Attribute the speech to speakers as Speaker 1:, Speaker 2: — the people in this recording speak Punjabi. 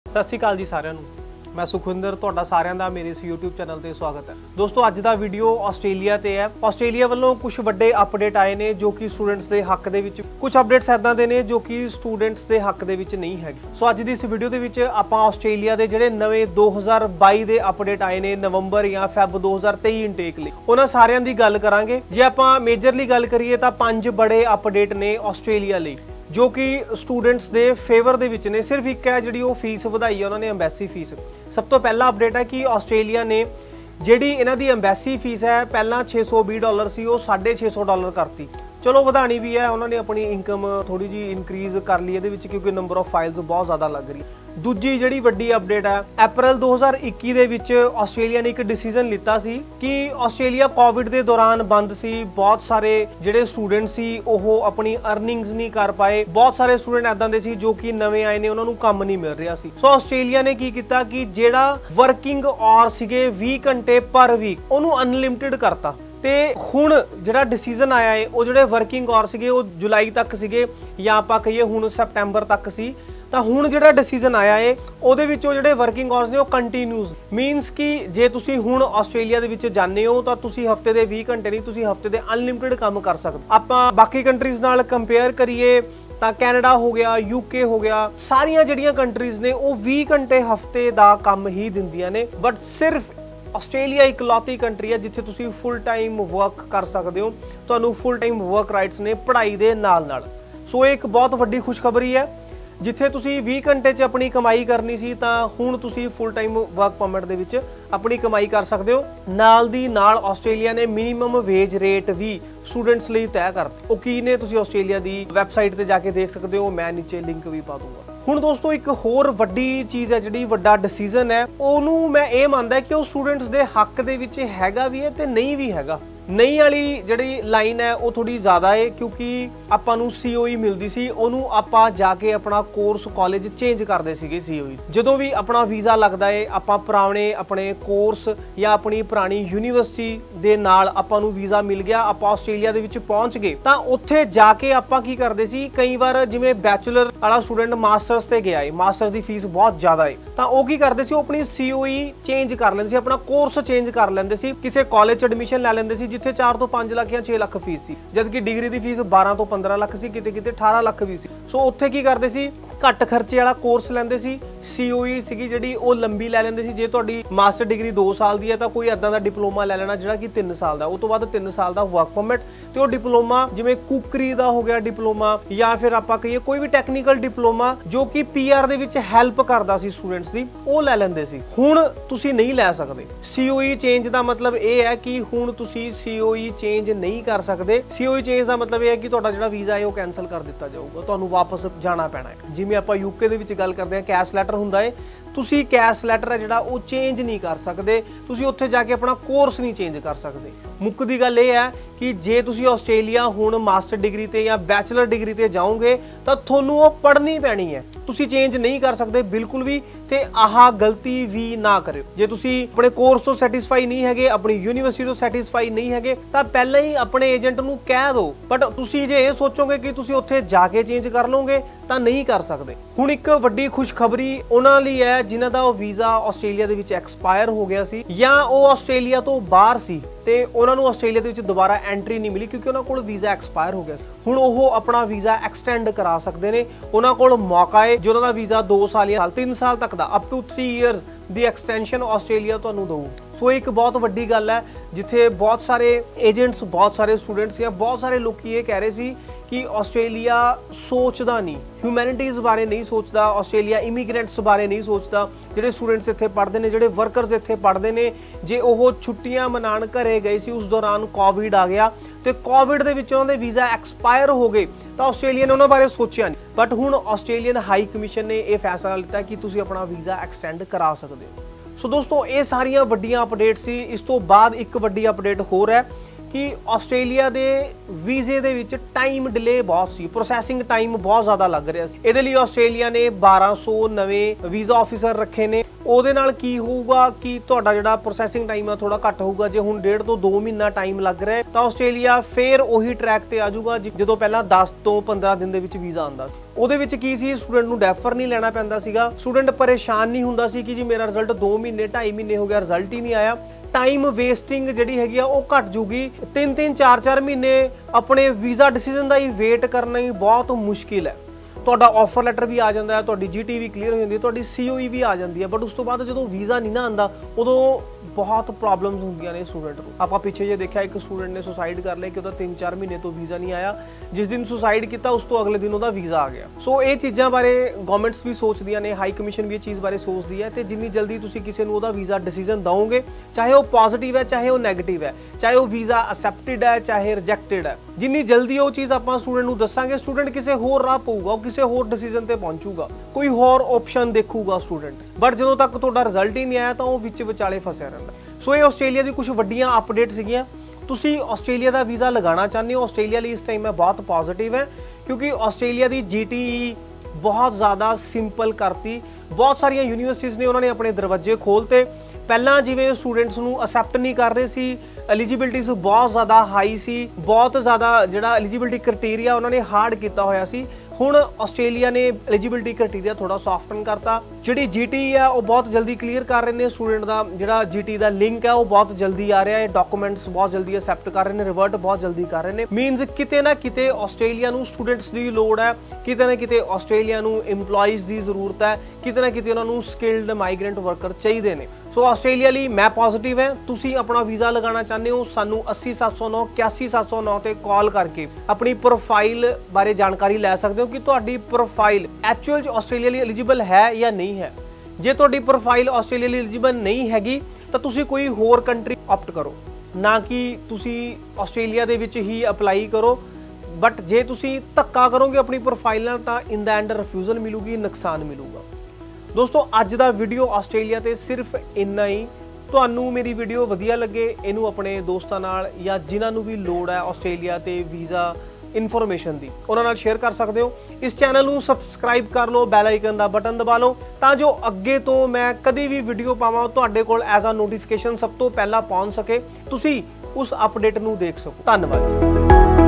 Speaker 1: सत श्री अकाल जी सारिਆਂ ਨੂੰ। मैं सुखविंदर तुहाडा सारिਆਂ ਦਾ मेरे इस यूट्यूब चैनल ਤੇ स्वागत है। दोस्तों अज ਦਾ वीडियो ਆਸਟ੍ਰੇਲੀਆ ਤੇ है। ਆਸਟ੍ਰੇਲੀਆ ਵੱਲੋਂ कुछ ਵੱਡੇ अपडेट आए ਨੇ जो कि स्टूडेंट्स ਦੇ ਹੱਕ ਦੇ ਵਿੱਚ, कुछ अपडेट्स ਇਦਾਂ ਦੇ ਨੇ जो कि स्टूडेंट्स ਦੇ ਹੱਕ ਦੇ ਵਿੱਚ ਨਹੀਂ ਹੈਗੇ। ਸੋ ਅੱਜ ਦੀ ਇਸ ਵੀਡੀਓ ਦੇ ਵਿੱਚ ਆਪਾਂ ਆਸਟ੍ਰੇਲੀਆ ਦੇ ਜਿਹੜੇ ਨਵੇਂ 2022 ਦੇ अपडेट ਆਏ ਨੇ ਨਵੰਬਰ ਜਾਂ ਫੈਬ 2023 ਇਨਟੇਕ ਲਈ, ਉਹਨਾਂ ਸਾਰਿਆਂ ਦੀ ਗੱਲ ਕਰਾਂਗੇ। ਜੇ ਆਪਾਂ ਮੇਜਰਲੀ ਗੱਲ ਕਰੀਏ ਤਾਂ 5 बड़े अपडेट ने ਆਸਟ੍ਰੇਲੀਆ ਲਈ जो कि स्टूडेंट्स के फेवर दे विच ने। सिर्फ एक है जी फीस वधाई है उन्होंने, अंबैसी फीस। सब तो पहला अपडेट है कि आस्ट्रेलिया ने जी इन्हों की अंबैसी फीस है पहला $620 सी, वो $650 करती। चलो वधानी भी है, उन्होंने अपनी इनकम थोड़ी जी इनक्रीज कर ली है क्योंकि नंबर ऑफ फाइल्स बहुत ज़्यादा लग रही है। दूजी जी वड्डी अपडेट है, अप्रैल 2021 ਦੇ ਵਿੱਚ ਆਸਟ੍ਰੇਲੀਆ ਨੇ एक डिसीजन लिता सी कि ਆਸਟ੍ਰੇਲੀਆ कोविड के दौरान बंद सी। बहुत सारे ਜਿਹੜੇ स्टूडेंट सी वो अपनी अर्निंग्स नहीं कर पाए। बहुत सारे स्टूडेंट ऐदां दे सी जो कि नਵੇਂ आए ने, उन्हां नूं काम नहीं मिल रहा सी। सो ਆਸਟ੍ਰੇਲੀਆ ने की किया कि ਜਿਹੜਾ वर्किंग आवर सीगे 20 घंटे पर वीक ਉਹਨੂੰ अनलिमिटेड करता। ਤੇ ਹੁਣ ਜਿਹੜਾ ਡਿਸੀਜਨ ਆਇਆ ਹੈ ਉਹ ਜਿਹੜੇ ਵਰਕਿੰਗ ਆਵਰ ਸੀਗੇ ਉਹ ਜੁਲਾਈ ਤੱਕ ਸੀਗੇ ਜਾਂ ਆਪਾਂ ਕਹੀਏ ਹੁਣ ਸਪਟੈਂਬਰ ਤੱਕ ਸੀ। ਤਾਂ ਹੁਣ ਜਿਹੜਾ ਡਿਸੀਜਨ ਆਇਆ ਹੈ ਉਹਦੇ ਵਿੱਚ ਉਹ ਜਿਹੜੇ ਵਰਕਿੰਗ ਆਵਰਸ ਨੇ ਉਹ ਕੰਟੀਨਿਊਸ ਮੀਨਸ ਕਿ ਜੇ ਤੁਸੀਂ ਹੁਣ ਆਸਟ੍ਰੇਲੀਆ ਦੇ ਵਿੱਚ ਜਾਂਦੇ ਹੋ ਤਾਂ ਤੁਸੀਂ ਹਫਤੇ ਦੇ 20 ਘੰਟੇ ਨਹੀਂ, ਤੁਸੀਂ ਹਫਤੇ ਦੇ ਅਨਲਿਮਿਟਿਡ ਕੰਮ ਕਰ ਸਕਦੇ। ਆਪਾਂ ਬਾਕੀ ਕੰਟਰੀਜ਼ ਨਾਲ ਕੰਪੇਅਰ ਕਰੀਏ ਤਾਂ ਕੈਨੇਡਾ ਹੋ ਗਿਆ, ਯੂਕੇ ਹੋ ਗਿਆ, ਸਾਰੀਆਂ ਜਿਹੜੀਆਂ ਕੰਟਰੀਜ਼ ਨੇ ਉਹ 20 ਘੰਟੇ ਹਫਤੇ ਦਾ ਕੰਮ ਹੀ ਦਿੰਦੀਆਂ ਨੇ। ਬਟ ਸਿਰਫ ਆਸਟ੍ਰੇਲੀਆ ਇਕਲੌਤੀ ਕੰਟਰੀ ਹੈ ਜਿੱਥੇ ਤੁਸੀਂ ਫੁੱਲ ਟਾਈਮ ਵਰਕ ਕਰ ਸਕਦੇ ਹੋ, ਤੁਹਾਨੂੰ ਫੁੱਲ ਟਾਈਮ ਵਰਕ ਰਾਈਟਸ ਨੇ ਪੜ੍ਹਾਈ ਦੇ ਨਾਲ ਨਾਲ। ਸੋ ਇਹ ਇੱਕ ਬਹੁਤ ਵੱਡੀ ਖੁਸ਼ਖਬਰੀ ਹੈ। ਜਿੱਥੇ ਤੁਸੀਂ 20 ਘੰਟੇ 'ਚ ਆਪਣੀ ਕਮਾਈ ਕਰਨੀ ਸੀ ਤਾਂ ਹੁਣ ਤੁਸੀਂ ਫੁੱਲ ਟਾਈਮ ਵਰਕ ਪਰਮਿਟ ਦੇ ਵਿੱਚ ਆਪਣੀ ਕਮਾਈ ਕਰ ਸਕਦੇ ਹੋ। ਨਾਲ ਦੀ ਨਾਲ ਆਸਟ੍ਰੇਲੀਆ ਨੇ ਮਿਨੀਮਮ ਵੇਜ ਰੇਟ ਵੀ ਸਟੂਡੈਂਟਸ ਲਈ ਤੈਅ ਕਰਤੀ। ਉਹ ਕੀ ਨੇ ਤੁਸੀਂ ਆਸਟ੍ਰੇਲੀਆ ਦੀ ਵੈਬਸਾਈਟ ਤੇ ਜਾ ਕੇ ਦੇਖ ਸਕਦੇ ਹੋ, ਮੈਂ ਨੀਚੇ ਲਿੰਕ ਵੀ ਪਾ ਦੂੰਗਾ। ਹੁਣ ਦੋਸਤੋ ਇੱਕ ਹੋਰ ਵੱਡੀ ਚੀਜ਼ ਹੈ, ਜਿਹੜੀ ਵੱਡਾ ਡਿਸੀਜਨ ਹੈ, ਉਹਨੂੰ ਮੈਂ ਇਹ ਮੰਨਦਾ ਕਿ ਉਹ ਸਟੂਡੈਂਟਸ ਦੇ ਹੱਕ ਦੇ ਵਿੱਚ ਹੈਗਾ ਵੀ ਹੈ ਤੇ ਨਹੀਂ ਵੀ ਹੈਗਾ। नहीं वाली जी लाइन है वो थोड़ी ज़्यादा है क्योंकि आपां नूं COE मिलती सी, ਉਹਨੂੰ ਆਪਾਂ जाके अपना कोर्स कॉलेज चेंज करते सीगे। COE ਜਦੋਂ ਵੀ अपना वीज़ा लगता है ਆਪਾਂ पुराने अपने कोर्स या अपनी पुरानी यूनीवर्सिटी ਦੇ ਨਾਲ ਆਪਾਂ ਨੂੰ वीज़ा मिल गया, ਆਪਾਂ ਆਸਟ੍ਰੇਲੀਆ ਦੇ ਵਿੱਚ ਪਹੁੰਚ ਗਏ ਤਾਂ ਉੱਥੇ ਜਾ ਕੇ ਆਪਾਂ ਕੀ ਕਰਦੇ ਸੀ, ਕਈ ਵਾਰ ਜਿਵੇਂ ਬੈਚਲਰ ਵਾਲਾ ਸਟੂਡੈਂਟ ਮਾਸਟਰਸ ਤੇ ਗਿਆ ਹੈ, ਮਾਸਟਰਸ ਦੀ ਫੀਸ ਬਹੁਤ ਜ਼ਿਆਦਾ ਹੈ, ਤਾਂ ਉਹ ਕੀ ਕਰਦੇ ਸੀ, ਉਹ ਆਪਣੀ COE ਚੇਂਜ ਕਰ ਲੈਂਦੇ ਸੀ, ਆਪਣਾ ਕੋਰਸ ਚੇਂਜ ਕਰ ਲੈਂਦੇ ਸੀ, ਕਿਸੇ ਕਾਲਜ 'ਚ ਐਡਮਿਸ਼ਨ ਲੈ ਲੈਂਦੇ ਸੀ ਜਿੱਥੇ 4 ਤੋਂ 5 ਲੱਖ ਜਾਂ 6 ਲੱਖ ਫੀਸ ਸੀ, ਜਦਕਿ ਡਿਗਰੀ ਦੀ ਫੀਸ 12 ਤੋਂ 15 ਲੱਖ ਸੀ, ਕਿਤੇ 18 ਲੱਖ ਵੀ ਸੀ। ਸੋ ਉੱਥੇ ਕੀ ਕਰਦੇ ਸੀ, ਘੱਟ ਖਰਚੇ ਵਾਲਾ ਕੋਰਸ ਲੈਂਦੇ ਸੀ। COE ਸੀਗੀ ਜਿਹੜੀ ਉਹ ਲੰਬੀ ਲੈ ਲੈਂਦੇ ਸੀ। ਜੇ ਤੁਹਾਡੀ ਮਾਸਟਰ ਡਿਗਰੀ 2 ਸਾਲ ਦੀ ਹੈ ਤਾਂ ਕੋਈ ਇਦਾਂ ਦਾ ਡਿਪਲੋਮਾ ਲੈ ਲੈਣਾ ਜਿਹੜਾ ਕਿ 3 ਸਾਲ ਦਾ, ਉਸ ਤੋਂ ਬਾਅਦ 3 ਸਾਲ ਦਾ ਵਰਕ ਪਰਮਿਟ। ਤੇ ਉਹ ਡਿਪਲੋਮਾ ਜਿਵੇਂ ਕੁਕਰੀ ਦਾ ਹੋ ਗਿਆ ਡਿਪਲੋਮਾ ਜਾਂ ਫਿਰ ਆਪਾਂ ਕਹੀਏ ਕੋਈ ਵੀ ਟੈਕਨੀਕਲ ਡਿਪਲੋਮਾ ਜੋ ਕਿ PR ਦੇ ਵਿੱਚ ਹੈਲਪ ਕਰਦਾ ਸੀ ਸਟੂਡੈਂਟਸ ਦੀ, ਉਹ ਲੈ ਲੈਂਦੇ ਸੀ। ਹੁਣ ਤੁਸੀਂ ਨਹੀਂ ਲੈ ਸਕਦੇ। COE ਚੇਂਜ ਦਾ ਮਤਲਬ ਇਹ ਹੈ ਕਿ ਹੁਣ ਤੁਸੀਂ COE ਚੇਂਜ ਨਹੀਂ ਕਰ ਸਕਦੇ। COE ਚੇਂਜ ਦਾ ਮਤਲਬ ਇਹ ਹੈ ਕਿ ਤੁਹਾਡਾ ਜਿਹੜਾ ਵੀਜ਼ਾ ਹੈ ਉਹ ਕੈਂਸਲ ਕਰ ਦਿੱਤਾ ਜਾਊਗਾ, ਤੁਹਾਨੂੰ ਵਾਪਸ ਜਾਣਾ ਪੈਣਾ ਹੈ। ਜਿਵੇਂ ਆਪਾਂ UK ਦੇ ਵਿੱਚ ਗੱਲ ਕਰਦੇ ਹਾਂ, ਕੈਸ਼ ਲੈਟਰ ਹੁੰਦਾ ਹੈ, ਤੁਸੀਂ ਕੈਸ਼ ਲੈਟਰ ਹੈ ਜਿਹੜਾ ਉਹ ਚੇਂਜ ਨਹੀਂ ਕਰ ਸਕਦੇ, ਤੁਸੀਂ ਉੱਥੇ ਜਾ ਕੇ ਆਪਣਾ ਕੋਰਸ ਨਹੀਂ ਚੇਂਜ ਕਰ ਸਕਦੇ। ਮੁੱਖ ਦੀ ਗੱਲ ਇਹ ਹੈ ਕਿ ਜੇ ਤੁਸੀਂ ਆਸਟ੍ਰੇਲੀਆ ਹੁਣ ਮਾਸਟਰ ਡਿਗਰੀ ਤੇ ਜਾਂ ਬੈਚਲਰ ਡਿਗਰੀ ਤੇ ਜਾਓਗੇ ਤਾਂ ਤੁਹਾਨੂੰ ਉਹ ਪੜ੍ਹਨੀ ਪੈਣੀ ਹੈ, ਤੁਸੀਂ ਚੇਂਜ ਨਹੀਂ ਕਰ ਸਕਦੇ ਬਿਲਕੁਲ ਵੀ। ਤੇ ਆਹ ਗਲਤੀ ਵੀ ਨਾ ਕਰਿਓ। ਜੇ ਤੁਸੀਂ ਆਪਣੇ ਕੋਰਸ ਤੋਂ ਸੈਟੀਸਫਾਈ ਨਹੀਂ ਹੈਗੇ, ਆਪਣੀ ਯੂਨੀਵਰਸਿਟੀ ਤੋਂ ਸੈਟੀਸਫਾਈ ਨਹੀਂ ਹੈਗੇ ਤਾਂ ਪਹਿਲਾਂ ਹੀ ਆਪਣੇ ਏਜੰਟ ਨੂੰ ਕਹਿ ਦਿਓ। ਬਟ ਤੁਸੀਂ ਜੇ ਇਹ ਸੋਚੋਗੇ ਕਿ ਤੁਸੀਂ ਉੱਥੇ ਜਾ ਕੇ ਚੇਂਜ ਕਰ ਲਓਗੇ ਤਾਂ ਨਹੀਂ ਕਰ ਸਕਦੇ। ਹੁਣ ਇੱਕ ਵੱਡੀ ਖੁਸ਼ਖਬਰੀ ਉਹਨਾਂ ਲਈ ਹੈ ਜਿਨ੍ਹਾਂ ਦਾ ਉਹ ਵੀਜ਼ਾ ਆਸਟ੍ਰੇਲੀਆ ਦੇ ਵਿੱਚ ਐਕਸਪਾਇਰ ਹੋ ਗਿਆ ਸੀ ਜਾਂ ਉਹ ਆਸਟ੍ਰੇਲੀਆ ਤੋਂ ਬਾਹਰ ਸੀ ਤੇ ਉਹਨਾਂ ਨੂੰ ਆਸਟ੍ਰੇਲੀਆ ਦੇ ਵਿੱਚ ਦੁਬਾਰਾ ਐਂਟਰੀ ਨਹੀਂ ਮਿਲੀ ਕਿਉਂਕਿ ਉਹਨਾਂ ਕੋਲ ਵੀਜ਼ਾ ਐਕਸਪਾਇਰ ਹੋ ਗਿਆ ਸੀ। ਹੁਣ ਉਹ ਆਪਣਾ ਵੀਜ਼ਾ ਐਕਸਟੈਂਡ ਕਰਾ ਸਕਦੇ ਨੇ, ਉਹਨਾਂ ਕੋਲ ਮੌਕਾ ਹੈ। ਜੋ ਉਹਨਾਂ ਦਾ ਵੀਜ਼ਾ 2 ਸਾਲ ਜਾਂ 3 ਸਾਲ ਤੱਕ ਦਾ ਅਪ ਟੂ 3 ਇਅਰਸ ਦੀ ਐਕਸਟੈਂਸ਼ਨ ਆਸਟ੍ਰੇਲੀਆ ਤੁਹਾਨੂੰ ਦਊ। ਸੋ ਇੱਕ ਬਹੁਤ ਵੱਡੀ ਗੱਲ ਹੈ ਜਿੱਥੇ ਬਹੁਤ ਸਾਰੇ ਏਜੰਟਸ, ਬਹੁਤ ਸਾਰੇ ਸਟੂਡੈਂਟਸ ਜਾਂ ਬਹੁਤ ਸਾਰੇ ਲੋਕੀ ਇਹ ਕਹਿ ਰਹੇ ਸੀ कि ਆਸਟ੍ਰੇਲੀਆ ਸੋਚਦਾ ਨਹੀਂ, ਹਿਊਮੈਨਿਟੀਜ਼ ਬਾਰੇ ਨਹੀਂ ਸੋਚਦਾ, ਆਸਟ੍ਰੇਲੀਆ ਇਮੀਗ੍ਰੈਂਟਸ ਬਾਰੇ ਨਹੀਂ ਸੋਚਦਾ, ਜਿਹੜੇ ਸਟੂਡੈਂਟਸ ਇੱਥੇ ਪੜ੍ਹਦੇ ਨੇ, ਜਿਹੜੇ ਵਰਕਰਸ ਇੱਥੇ ਪੜ੍ਹਦੇ ਨੇ। ਜੇ ਉਹ ਛੁੱਟੀਆਂ ਮਨਾਉਣ ਘਰੇ ਗਏ ਸੀ, ਉਸ ਦੌਰਾਨ ਕੋਵਿਡ ਆ ਗਿਆ ਤੇ ਕੋਵਿਡ ਦੇ ਵਿੱਚ ਉਹਨਾਂ ਦੇ ਵੀਜ਼ਾ ਐਕਸਪਾਇਰ ਹੋ ਗਏ ਤਾਂ ਆਸਟ੍ਰੇਲੀਆ ਨੇ ਉਹਨਾਂ ਬਾਰੇ ਸੋਚਿਆ ਨਹੀਂ। ਬਟ ਹੁਣ ਆਸਟ੍ਰੇਲੀਅਨ ਹਾਈ ਕਮਿਸ਼ਨ ਨੇ ਇਹ ਫੈਸਲਾ ਲਿੱਤਾ ਕਿ ਤੁਸੀਂ ਆਪਣਾ ਵੀਜ਼ਾ ਐਕਸਟੈਂਡ ਕਰਾ ਸਕਦੇ ਹੋ। ਸੋ ਦੋਸਤੋ ਇਹ ਸਾਰੀਆਂ ਵੱਡੀਆਂ ਅਪਡੇਟ ਸੀ। ਇਸ ਤੋਂ ਬਾਅਦ ਇੱਕ ਵੱਡੀ ਅਪਡੇਟ ਹੋਰ ਹੈ कि ਆਸਟ੍ਰੇਲੀਆ ਦੇ ਵੀਜ਼ੇ ਦੇ ਵਿੱਚ ਟਾਈਮ ਡਿਲੇ ਬਹੁਤ ਸੀ, ਪ੍ਰੋਸੈਸਿੰਗ ਟਾਈਮ ਬਹੁਤ ਜ਼ਿਆਦਾ ਲੱਗ ਰਿਹਾ ਸੀ। ਇਹਦੇ ਲਈ ਆਸਟ੍ਰੇਲੀਆ ਨੇ 1200 ਨਵੇਂ ਵੀਜ਼ਾ ਆਫਿਸਰ ਰੱਖੇ ਨੇ। ਉਹਦੇ ਨਾਲ ਕੀ ਹੋਊਗਾ ਕਿ ਤੁਹਾਡਾ ਜਿਹੜਾ ਪ੍ਰੋਸੈਸਿੰਗ ਟਾਈਮ ਆ ਥੋੜਾ ਘੱਟ ਹੋਊਗਾ। ਜੇ ਹੁਣ 1.5 ਤੋਂ 2 ਮਹੀਨਾ ਟਾਈਮ ਲੱਗ ਰਿਹਾ ਤਾਂ ਆਸਟ੍ਰੇਲੀਆ ਫੇਰ ਉਹੀ ਟਰੈਕ ਤੇ ਆ ਜਾਊਗਾ ਜਦੋਂ ਪਹਿਲਾਂ 10 ਤੋਂ 15 ਦਿਨ ਦੇ ਵਿੱਚ ਵੀਜ਼ਾ ਆਉਂਦਾ ਸੀ। ਉਹਦੇ ਵਿੱਚ ਕੀ ਸੀ, ਸਟੂਡੈਂਟ ਨੂੰ ਡੈਫਰ ਨਹੀਂ ਲੈਣਾ ਪੈਂਦਾ ਸੀਗਾ, ਸਟੂਡੈਂਟ ਪਰੇਸ਼ਾਨ ਨਹੀਂ ਹੁੰਦਾ ਸੀ ਕਿ ਜੀ ਮੇਰਾ ਰਿਜ਼ਲਟ 2 ਮਹੀਨੇ 2.5 ਮਹੀਨੇ ਹੋ ਗਿਆ, ਰਿਜ਼ਲਟ ਹੀ ਨਹੀਂ ਆਇਆ। ਟਾਈਮ ਵੇਸਟਿੰਗ ਜਿਹੜੀ ਹੈਗੀ ਆ ਉਹ ਘਟ ਜੂਗੀ। 3-3 4-4 ਮਹੀਨੇ ਆਪਣੇ ਵੀਜ਼ਾ ਡਿਸੀਜਨ ਦਾ ਹੀ ਵੇਟ ਕਰਨਾ ਹੀ ਬਹੁਤ ਮੁਸ਼ਕਿਲ ਹੈ। ਤੁਹਾਡਾ ਆਫਰ ਲੈਟਰ ਵੀ ਆ ਜਾਂਦਾ ਹੈ, ਤੁਹਾਡੀ GT ਵੀ ਕਲੀਅਰ ਹੋ ਜਾਂਦੀ ਹੈ, ਤੁਹਾਡੀ COE ਵੀ ਆ ਜਾਂਦੀ ਹੈ, ਬਟ ਉਸ ਤੋਂ ਬਾਅਦ ਜਦੋਂ ਵੀਜ਼ਾ ਨਹੀਂ ਨਾ ਆਉਂਦਾ ਉਦੋਂ ਬਹੁਤ ਪ੍ਰੋਬਲਮਸ ਹੁੰਦੀਆਂ ਨੇ ਸਟੂਡੈਂਟ ਨੂੰ। ਆਪਾਂ ਪਿੱਛੇ ਜੇ ਦੇਖਿਆ ਇੱਕ ਸਟੂਡੈਂਟ ਨੇ ਸੁਸਾਈਡ ਕਰ ਲਿਆ ਕਿ ਉਹਦਾ 3-4 ਮਹੀਨੇ ਤੋਂ ਵੀਜ਼ਾ ਨਹੀਂ ਆਇਆ। ਜਿਸ ਦਿਨ ਸੁਸਾਈਡ ਕੀਤਾ ਉਸ ਤੋਂ ਅਗਲੇ ਦਿਨ ਉਹਦਾ ਵੀਜ਼ਾ ਆ ਗਿਆ। ਸੋ ਇਹ ਚੀਜ਼ਾਂ ਬਾਰੇ ਗਵਰਨਮੈਂਟਸ ਵੀ ਸੋਚਦੀਆਂ ਨੇ, ਹਾਈ ਕਮਿਸ਼ਨ ਵੀ ਇਹ ਚੀਜ਼ ਬਾਰੇ ਸੋਚਦੀ ਹੈ। ਤੇ ਜਿੰਨੀ ਜਲਦੀ ਤੁਸੀਂ ਕਿਸੇ ਨੂੰ ਉਹਦਾ ਵੀਜ਼ਾ ਡਿਸੀਜਨ ਦਿਓਗੇ, ਚਾਹੇ ਉਹ ਪੋਜ਼ਿਟਿਵ ਹੈ ਚਾਹੇ ਉਹ ਨੈਗੇਟਿਵ ਹੈ, ਚਾਹੇ ਉਹ ਵੀਜ਼ਾ ਅਸੈਪਟਡ ਹੈ ਚਾਹੇ ਰਿਜੈਕਟਡ ਹੈ, ਜਿੰਨੀ ਜਲਦੀ ਉਹ ਚੀਜ਼ ਆਪਾਂ ਸਟੂਡੈਂਟ ਨੂੰ ਦੱਸਾਂਗੇ, ਸਟੂਡੈਂਟ ਕਿਸੇ ਹੋਰ ਰਾਹ ਪਊਗਾ, ਉਹ ਕਿਸੇ ਹੋਰ ਡਿਸੀਜਨ ਤੇ ਪਹੁੰਚੂਗਾ, ਕੋਈ ਹੋਰ ਆਪਸ਼ਨ ਦੇਖੂਗਾ ਸਟੂਡੈਂਟ। ਬਟ ਜਦੋਂ ਤੱਕ ਤੁਹਾਡਾ ਰਿਜ਼ਲਟ ਹੀ ਨਹੀਂ ਆਇਆ ਤਾਂ ਉਹ ਵਿੱਚ ਵਿਚਾਲੇ ਫਸਿਆ ਰਹਿੰਦਾ। ਸੋ ਇਹ ਆਸਟ੍ਰੇਲੀਆ ਦੀ ਕੁਝ ਵੱਡੀਆਂ ਅਪਡੇਟ ਸੀਗੀਆਂ। ਤੁਸੀਂ ਆਸਟ੍ਰੇਲੀਆ ਦਾ ਵੀਜ਼ਾ ਲਗਾਉਣਾ ਚਾਹੁੰਦੇ ਹੋ, ਆਸਟ੍ਰੇਲੀਆ ਲਈ ਇਸ ਟਾਈਮ ਮੈਂ ਬਹੁਤ ਪੋਜ਼ਿਟਿਵ ਹੈ ਕਿਉਂਕਿ ਆਸਟ੍ਰੇਲੀਆ ਦੀ GTE ਬਹੁਤ ਜ਼ਿਆਦਾ ਸਿੰਪਲ ਕਰਤੀ। ਬਹੁਤ ਸਾਰੀਆਂ ਯੂਨੀਵਰਸਿਟੀਜ਼ ਨੇ ਉਹਨਾਂ ਨੇ ਆਪਣੇ ਦਰਵਾਜ਼ੇ ਖੋਲ੍ਹਤੇ। ਪਹਿਲਾਂ ਜਿਵੇਂ ਸਟੂਡੈਂਟਸ ਨੂੰ ਅਸੈਪਟ ਨਹੀਂ ਕਰ ਰਹੇ ਸੀ, ਐਲੀਜੀਬਿਲਟੀਜ਼ ਬਹੁਤ ਜ਼ਿਆਦਾ ਹਾਈ ਸੀ, ਬਹੁਤ ਜ਼ਿਆਦਾ ਜਿਹੜਾ ਐਲੀਜੀਬਿਲਟੀ ਕ੍ਰਾਈਟੇਰੀਆ ਉਹਨਾਂ ਨੇ ਹਾਰਡ ਕੀਤਾ ਹੋਇਆ ਸੀ। ਹੁਣ ਆਸਟ੍ਰੇਲੀਆ ਨੇ ਐਲੀਜੀਬਿਲਟੀ ਕ੍ਰਾਈਟੇਰੀਆ ਥੋੜਾ ਸੌਫਟਨ ਕਰਤਾ। ਜਿਹੜੀ GTE ਆ ਉਹ ਬਹੁਤ ਜਲਦੀ ਕਲੀਅਰ ਕਰ ਰਹੇ ਨੇ, ਸਟੂਡੈਂਟ ਦਾ ਜਿਹੜਾ GTE ਦਾ ਲਿੰਕ ਹੈ ਉਹ ਬਹੁਤ ਜਲਦੀ ਆ ਰਿਹਾ ਹੈ, ਡਾਕੂਮੈਂਟਸ ਬਹੁਤ ਜਲਦੀ ਅਸੈਪਟ ਕਰ ਰਹੇ ਨੇ, ਰਿਵਰਟ ਬਹੁਤ ਜਲਦੀ ਕਰ ਰਹੇ ਨੇ। ਮੀਨਸ ਕਿਤੇ ਨਾ ਕਿਤੇ ਆਸਟ੍ਰੇਲੀਆ ਨੂੰ ਸਟੂਡੈਂਟਸ ਦੀ ਲੋੜ ਹੈ, ਕਿਤੇ ਨਾ ਕਿਤੇ ਆਸਟ੍ਰੇਲੀਆ ਨੂੰ EMPLOYEES ਦੀ ਜ਼ਰੂਰਤ ਹੈ, ਕਿਤੇ ਨਾ ਕਿਤੇ ਉਹਨਾਂ ਨੂੰ ਸਕਿਲਡ ਮਾਈਗ੍ਰੈਂਟ ਵਰਕਰ ਚਾਹੀਦੇ ਨੇ। ਸੋ ਆਸਟ੍ਰੇਲੀਆ ਲਈ ਮੈਂ ਪੋਜ਼ਿਟਿਵ ਹੈ। ਤੁਸੀਂ ਆਪਣਾ ਵੀਜ਼ਾ ਲਗਾਉਣਾ ਚਾਹੁੰਦੇ ਹੋ, ਸਾਨੂੰ 80709 81709 ਤੇ ਕਾਲ ਕਰਕੇ ਆਪਣੀ ਪ੍ਰੋਫਾਈਲ ਬਾਰੇ ਜਾਣਕਾਰੀ ਲੈ ਸਕਦੇ ਹੋ ਕਿ ਤੁਹਾਡੀ ਪ੍ਰੋਫਾਈਲ ਐਕਚੁਅਲ 'ਚ ਆਸਟ੍ਰੇਲੀਆ ਲਈ ਐਲੀਜੀਬਲ ਹੈ ਜਾਂ ਨਹੀਂ ਹੈ। ਜੇ ਤੁਹਾਡੀ ਪ੍ਰੋਫਾਈਲ ਆਸਟ੍ਰੇਲੀਆ ਲਈ ਐਲੀਜੀਬਲ ਨਹੀਂ ਹੈਗੀ ਤਾਂ ਤੁਸੀਂ ਕੋਈ ਹੋਰ ਕੰਟਰੀ ਆਪਟ ਕਰੋ, ਨਾ ਕਿ ਤੁਸੀਂ ਆਸਟ੍ਰੇਲੀਆ ਦੇ ਵਿੱਚ ਹੀ ਅਪਲਾਈ ਕਰੋ। ਬਟ ਜੇ ਤੁਸੀਂ ਧੱਕਾ ਕਰੋਗੇ ਆਪਣੀ ਪ੍ਰੋਫਾਈਲ ਨਾਲ ਤਾਂ ਇਨ ਦਾ ਐਂਡ ਰਿਫਿਊਜ਼ਲ ਮਿਲੂਗੀ, ਨੁਕਸਾਨ ਮਿਲੂਗਾ। ਦੋਸਤੋ ਅੱਜ ਦਾ ਵੀਡੀਓ ਆਸਟ੍ਰੇਲੀਆ ਤੇ ਸਿਰਫ ਇੰਨਾ ਹੀ। ਤੁਹਾਨੂੰ ਮੇਰੀ ਵੀਡੀਓ ਵਧੀਆ ਲੱਗੇ, ਇਹਨੂੰ ਆਪਣੇ ਦੋਸਤਾਂ ਨਾਲ ਜਾਂ ਜਿਨ੍ਹਾਂ ਨੂੰ ਵੀ ਲੋੜ ਹੈ ਆਸਟ੍ਰੇਲੀਆ ਤੇ ਵੀਜ਼ਾ ਇਨਫੋਰਮੇਸ਼ਨ ਦੀ, ਉਹਨਾਂ ਨਾਲ ਸ਼ੇਅਰ ਕਰ ਸਕਦੇ ਹੋ। ਇਸ ਚੈਨਲ ਨੂੰ ਸਬਸਕ੍ਰਾਈਬ ਕਰ ਲਓ, ਬੈਲ ਆਈਕਨ ਦਾ ਬਟਨ ਦਬਾ ਲਓ ਤਾਂ ਜੋ ਅੱਗੇ ਤੋਂ ਮੈਂ ਕਦੀ ਵੀ ਵੀਡੀਓ ਪਾਵਾਂ ਤੁਹਾਡੇ ਕੋਲ ਐਜ਼ ਅ ਨੋਟੀਫਿਕੇਸ਼ਨ ਸਭ ਤੋਂ ਪਹਿਲਾਂ ਪਹੁੰਚ ਸਕੇ, ਤੁਸੀਂ ਉਸ ਅਪਡੇਟ ਨੂੰ ਦੇਖ ਸਕੋ। ਧੰਨਵਾਦ।